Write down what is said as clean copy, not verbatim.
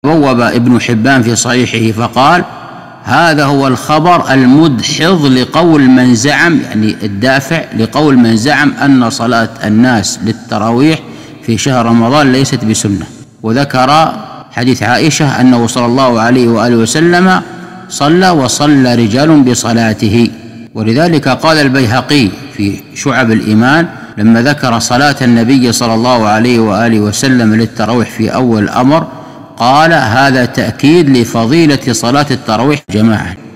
بوب ابن حبان في صحيحه فقال: هذا هو الخبر المدحض لقول من زعم، يعني الدافع لقول من زعم أن صلاة الناس للتراويح في شهر رمضان ليست بسنة. وذكر حديث عائشة أنه صلى الله عليه وآله وسلم صلى وصلى رجال بصلاته. ولذلك قال البيهقي في شعب الإيمان لما ذكر صلاة النبي صلى الله عليه وآله وسلم للتراويح في أول الأمر، قال: هذا تأكيد لفضيلة صلاة التراويح جماعة.